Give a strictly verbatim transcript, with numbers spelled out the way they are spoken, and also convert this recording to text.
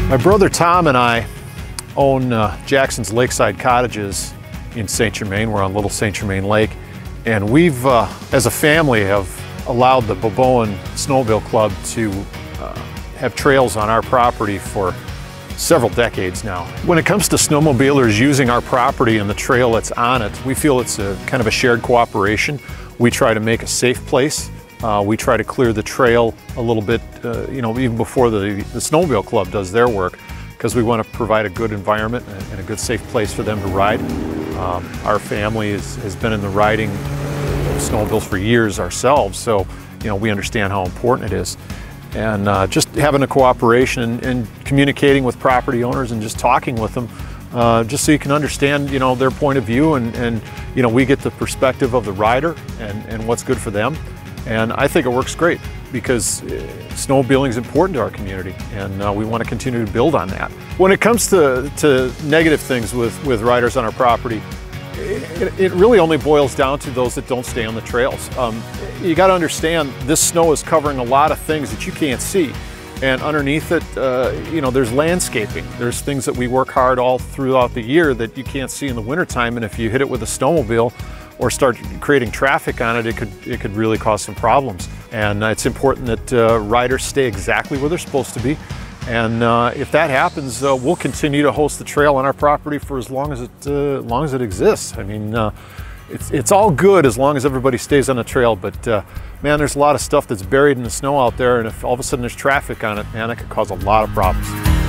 My brother Tom and I own uh, Jackson's Lakeside Cottages in Saint Germain. We're on Little Saint Germain Lake, and we've, uh, as a family, have allowed the Boboan Snowmobile Club to uh, have trails on our property for several decades now. When it comes to snowmobilers using our property and the trail that's on it, we feel it's a kind of a shared cooperation. We try to make a safe place. Uh, we try to clear the trail a little bit, uh, you know, even before the, the Snowmobile Club does their work, because we want to provide a good environment and a good safe place for them to ride. Um, our family is, has been in the riding of snowmobiles for years ourselves, so you know we understand how important it is. And uh, just having a cooperation and, and communicating with property owners and just talking with them, uh, just so you can understand, you know, their point of view, and, and you know we get the perspective of the rider and, and what's good for them. And I think it works great, because snowmobiling is important to our community, and uh, we want to continue to build on that. When it comes to, to negative things with, with riders on our property, it, it really only boils down to those that don't stay on the trails. Um, you got to understand, this snow is covering a lot of things that you can't see, and underneath it, uh, you know, there's landscaping. There's things that we work hard all throughout the year that you can't see in the wintertime, and if you hit it with a snowmobile or start creating traffic on it, it could, it could really cause some problems. And uh, it's important that uh, riders stay exactly where they're supposed to be. And uh, if that happens, uh, we'll continue to host the trail on our property for as long as it, uh, long as it exists. I mean, uh, it's, it's all good as long as everybody stays on the trail, but uh, man, there's a lot of stuff that's buried in the snow out there, and if all of a sudden there's traffic on it, man, it could cause a lot of problems.